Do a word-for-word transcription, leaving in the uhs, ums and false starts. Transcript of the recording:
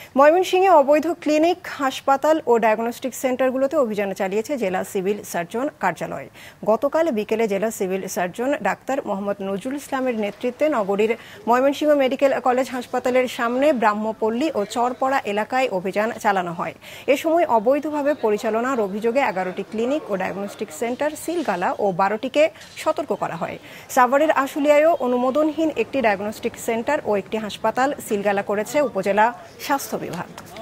ময়মনসিংহে অবৈধ ক্লিনিক, হাসপাতাল ও ডায়াগনস্টিক সেন্টারগুলোতে অভিযান চালিয়েছে জেলা সিভিল সার্জন কার্যালয়। গতকাল বিকেলে জেলা civil surgeon doctor Mohammad Nazrul ইসলামের নেতৃত্বে নগরীর ময়মনসিংহ মেডিকেল কলেজ হাসপাতালের সামনে ব্রাহ্মপল্লী ও চরপড়া এলাকায় অভিযান চালানো হয়। এ সময় অবৈধভাবে পরিচালনার অভিযোগে এগারোটি ক্লিনিক ও ডায়াগনস্টিক সেন্টার সিলগালা ও বারোটিকে সতর্ক করা হয়। সাভারের আশুলিয়ায়ও অনুমোদনহীন একটি ডায়াগনস্টিক সেন্টার ও একটি হাসপাতাল সিলগালা করেছে উপজেলা স্বাস্থ্য বিভাগ।